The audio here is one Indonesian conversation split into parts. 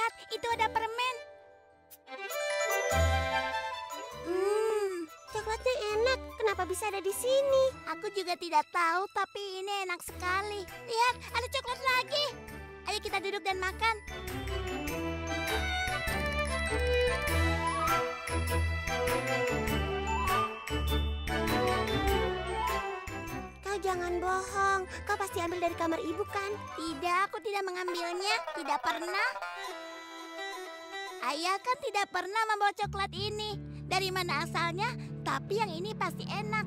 Lihat, itu ada permen. Coklatnya enak. Kenapa bisa ada di sini? Aku juga tidak tahu, tapi ini enak sekali. Lihat, ada coklat lagi. Ayo kita duduk dan makan. Kau jangan bohong. Kau pasti ambil dari kamar ibu kan? Tidak, aku tidak mengambilnya. Tidak pernah. Ayah kan tidak pernah membawa coklat ini. Dari mana asalnya? Tapi yang ini pasti enak.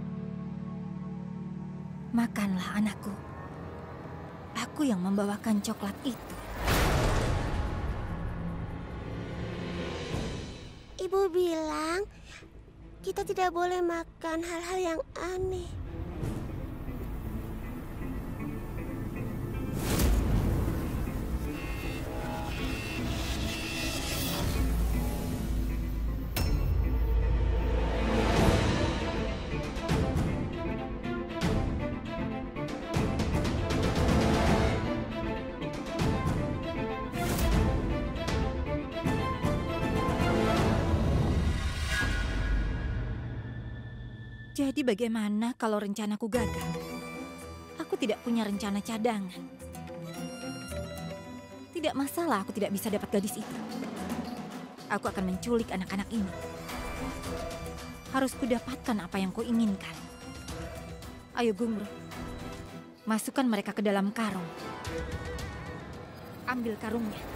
Makanlah anakku. Aku yang membawakan coklat itu. Ibu bilang kita tidak boleh makan hal-hal yang aneh. Jadi bagaimana kalau rencanaku gagal? Aku tidak punya rencana cadangan. Tidak masalah aku tidak bisa dapat gadis itu. Aku akan menculik anak-anak ini. Harus kudapatkan apa yang kuinginkan. Ayo Gumro, masukkan mereka ke dalam karung. Ambil karungnya.